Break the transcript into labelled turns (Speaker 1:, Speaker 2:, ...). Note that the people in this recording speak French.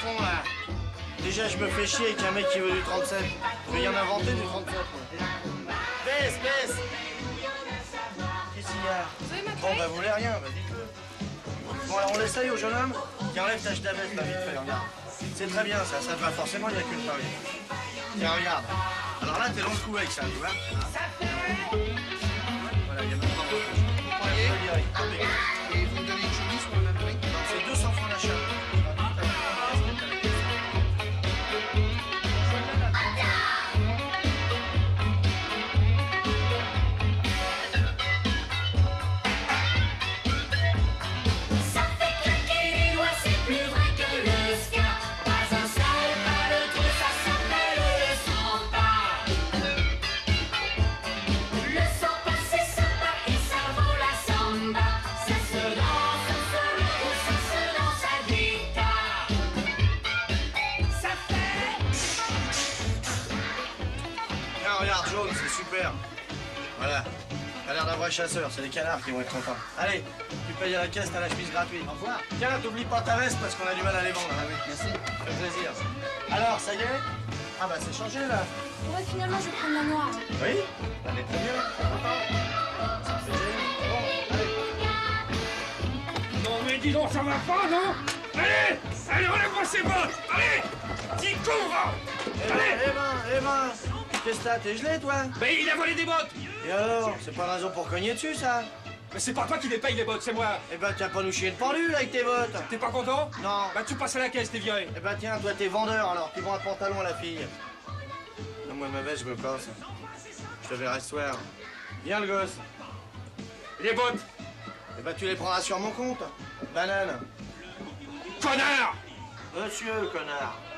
Speaker 1: fond, là. Déjà, je me fais chier avec un mec qui veut du 37. Je vais y en inventer du 37, moi. Baisse, baisse. Qu'est-ce qu'il y a?
Speaker 2: Vous avez ma
Speaker 1: Bon, bah, vous voulez rien, bah, dites-le. Bon, alors, on l'essaye au jeune homme qui enlève ta veste, là, vite fait, regarde. C'est très bien, ça te va forcément, il n'y a qu'une pareille. Tiens, regarde. Alors là, t'es dans le coup avec ça, tu vois. Voilà, il y a même pas de
Speaker 3: Et vous me donnez une chemise pour le même prix?
Speaker 1: c'est 200 francs l'achat.
Speaker 4: Ça fait claquer les doigts, c'est plus vrai que le ska. Pas un seul, pas de trop, ça s'appelle le samba. Le samba c'est sympa et ça vaut la samba. Ça se danse solo ou ça se danse à guitare. Ça fait...
Speaker 1: Tiens, regarde, jaune, c'est super. Voilà. T'as l'air d'un vrai chasseur, c'est les canards qui vont être contents. Allez, tu payes à la caisse, t'as la chemise gratuite. Au revoir. Tiens, t'oublies pas ta veste parce qu'on a du mal à les vendre. Ah oui, merci. Ça fait plaisir. Alors, ça y est? Ah bah c'est changé là.
Speaker 2: Ouais, finalement, je vais prendre la noire.
Speaker 1: Oui? Elle est très bien, t'es content? Ça me fait plaisir. Bon, allez.
Speaker 5: Non mais dis donc, ça va pas, non? Allez! Allez, relève-moi ces bottes! Allez! T'y cours! Allez!
Speaker 1: Emma, qu'est-ce que t'as? T'es gelé, toi?
Speaker 5: Mais il a volé des bottes!
Speaker 1: Et alors? C'est pas une raison pour cogner dessus, ça?
Speaker 5: Mais c'est pas toi qui les paye les bottes, c'est moi!
Speaker 1: Eh ben, tiens pas nous chier de pendu, là, avec tes bottes.
Speaker 5: T'es pas content?
Speaker 1: Non.
Speaker 5: Bah tu passes à la caisse, t'es viré!
Speaker 1: Eh ben, tiens, toi, t'es vendeur, alors. Tu vends un pantalon à la fille. Non, moi, ma veste, je me casse. Je te verrai ce soir. Viens, le gosse.
Speaker 5: Les bottes!
Speaker 1: Eh ben, tu les prendras sur mon compte. Banane.
Speaker 5: Connard!
Speaker 1: Monsieur, connard.